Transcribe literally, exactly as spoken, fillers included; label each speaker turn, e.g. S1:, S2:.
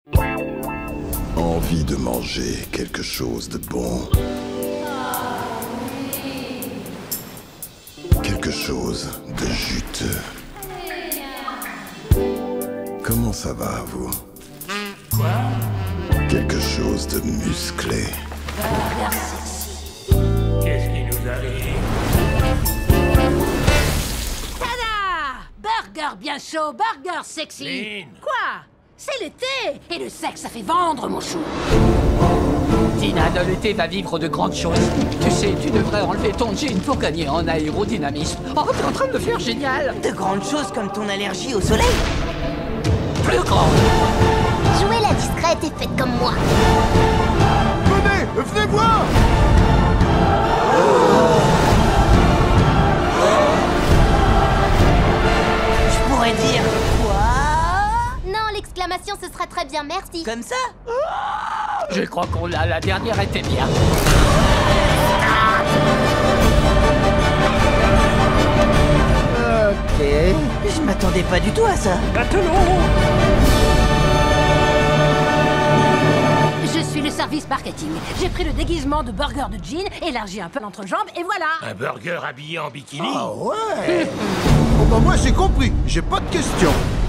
S1: Envie de manger quelque chose de bon. Quelque chose de juteux. Comment ça va, vous?
S2: Quoi?
S1: Quelque chose de musclé.
S2: Burger sexy. Qu'est-ce qui nous arrive?
S3: Tada! Burger bien chaud, burger sexy.
S2: Lynn.
S3: Quoi? C'est l'été. Et le sexe, ça fait vendre, mon chou.
S4: Tina, de l'été va vivre de grandes choses. Tu sais, tu devrais enlever ton jean pour gagner en aérodynamisme. Oh, t'es en train de le faire génial.
S5: De grandes choses comme ton allergie au soleil.
S4: Plus grand.
S6: Jouez la discrète et faites comme moi.
S7: Venez, venez voir.
S5: Je pourrais dire quoi?
S6: Non, l'exclamation, ce sera très bien, merci.
S5: Comme ça?
S4: Je crois qu'on l'a, la dernière était bien.
S5: Ok. Je m'attendais pas du tout à ça.
S3: Je suis le service marketing. J'ai pris le déguisement de burger de jean, élargi un peu l'entrejambe, et voilà.
S2: Un burger habillé en bikini?
S7: Ah ouais. Bon bah moi j'ai compris, j'ai pas de questions.